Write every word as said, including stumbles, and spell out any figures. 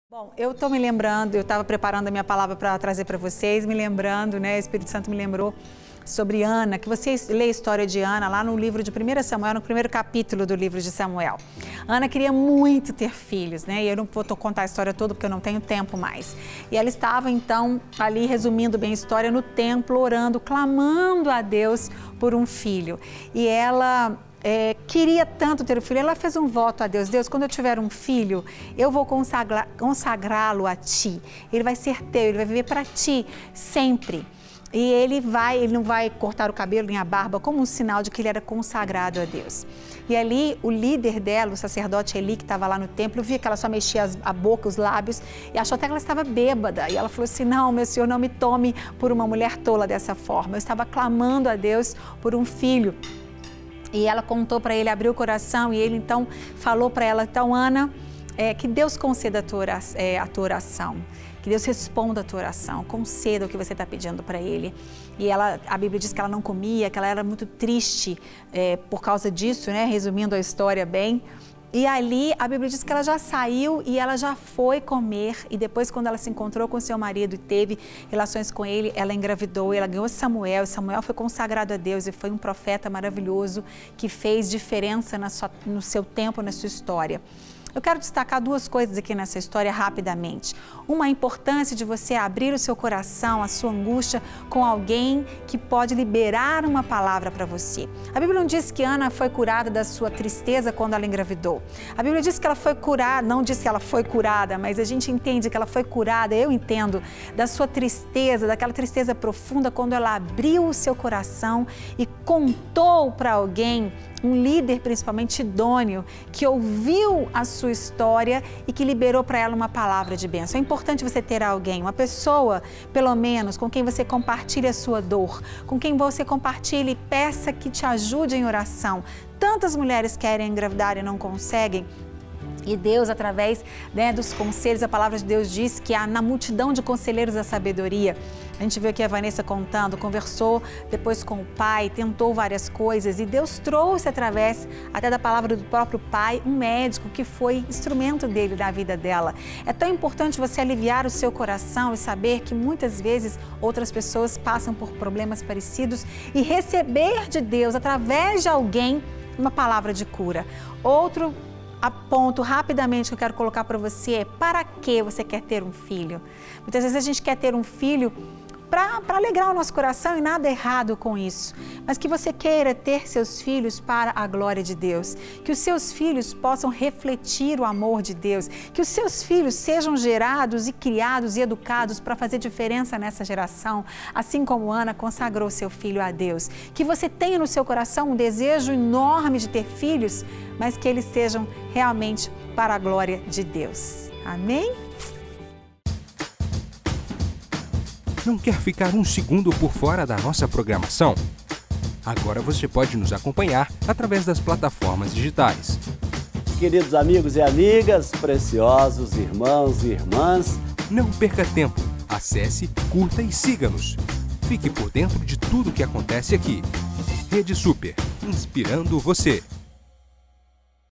Bom, eu estou me lembrando, eu estava preparando a minha palavra para trazer para vocês, me lembrando, né, o Espírito Santo me lembrou sobre Ana, que vocês lê a história de Ana lá no livro de primeiro Samuel, no primeiro capítulo do livro de Samuel. Ana queria muito ter filhos, né, e eu não vou contar a história toda porque eu não tenho tempo mais. E ela estava então ali, resumindo bem a história, no templo, orando, clamando a Deus por um filho. E ela... É, queria tanto ter um filho, ela fez um voto a Deus: Deus, quando eu tiver um filho, eu vou consagra, consagrá-lo a Ti, ele vai ser Teu, ele vai viver para Ti sempre. E ele vai, ele não vai cortar o cabelo nem a barba, como um sinal de que ele era consagrado a Deus. E ali o líder dela, o sacerdote Eli, que estava lá no templo, via que ela só mexia as, a boca, os lábios, e achou até que ela estava bêbada. E ela falou assim: não, meu senhor, não me tome por uma mulher tola dessa forma. Eu estava clamando a Deus por um filho. E ela contou para ele, abriu o coração, e ele então falou para ela: então, Ana, é, que Deus conceda a tua, oração, é, a tua oração, que Deus responda a tua oração, conceda o que você está pedindo para Ele. E ela, a Bíblia diz que ela não comia, que ela era muito triste é, por causa disso, né? Resumindo a história bem. E ali a Bíblia diz que ela já saiu e ela já foi comer, e depois, quando ela se encontrou com seu marido e teve relações com ele, ela engravidou, ela ganhou Samuel, e Samuel foi consagrado a Deus e foi um profeta maravilhoso que fez diferença na sua, no seu tempo, na sua história. Eu quero destacar duas coisas aqui nessa história rapidamente. Uma, a importância de você abrir o seu coração, a sua angústia com alguém que pode liberar uma palavra para você. A Bíblia não diz que Ana foi curada da sua tristeza quando ela engravidou. A Bíblia diz que ela foi curada, não diz que ela foi curada, mas a gente entende que ela foi curada, eu entendo, da sua tristeza, daquela tristeza profunda, quando ela abriu o seu coração e contou para alguém, um líder principalmente idôneo, que ouviu a sua história e que liberou para ela uma palavra de bênção. É importante você ter alguém, uma pessoa, pelo menos, com quem você compartilhe a sua dor, com quem você compartilhe e peça que te ajude em oração. Tantas mulheres querem engravidar e não conseguem. E Deus, através, né, dos conselhos, a palavra de Deus diz que há na multidão de conselheiros a sabedoria. A gente viu aqui a Vanessa contando, conversou depois com o pai, tentou várias coisas, e Deus trouxe, através até da palavra do próprio pai, um médico que foi instrumento dele na vida dela. É tão importante você aliviar o seu coração e saber que muitas vezes outras pessoas passam por problemas parecidos e receber de Deus, através de alguém, uma palavra de cura. Outro A ponto rapidamente que eu quero colocar para você é: para que você quer ter um filho? Muitas vezes a gente quer ter um filho para alegrar o nosso coração, e nada errado com isso, mas que você queira ter seus filhos para a glória de Deus, que os seus filhos possam refletir o amor de Deus, que os seus filhos sejam gerados e criados e educados para fazer diferença nessa geração, assim como Ana consagrou seu filho a Deus. Que você tenha no seu coração um desejo enorme de ter filhos, mas que eles sejam realmente para a glória de Deus. Amém? Não quer ficar um segundo por fora da nossa programação? Agora você pode nos acompanhar através das plataformas digitais. Queridos amigos e amigas, preciosos irmãos e irmãs, não perca tempo, acesse, curta e siga-nos. Fique por dentro de tudo o que acontece aqui. Rede Super, inspirando você.